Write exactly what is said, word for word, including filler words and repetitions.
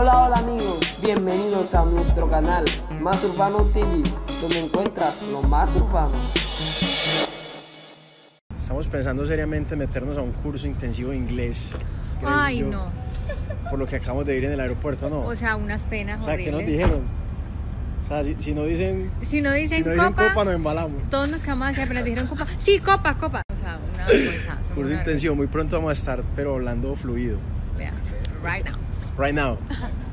Hola, hola amigos, bienvenidos a nuestro canal Más Urbano T V, donde encuentras lo más urbano. Estamos pensando seriamente en meternos a un curso intensivo de inglés. Ay, yo, no. Por lo que acabamos de ir en el aeropuerto, ¿no? O sea, unas penas O sea, ¿qué horribles. nos dijeron? O sea, si, si no dicen, Si no dicen, si no dicen copa, copa, nos embalamos. todos nos quedamos así, apenas dijeron copa. Sí, copa, copa. O sea, una vergüenza. somos Curso una intensivo, muy pronto vamos a estar, pero hablando fluido. vergüenza. Vea, right now. Right now.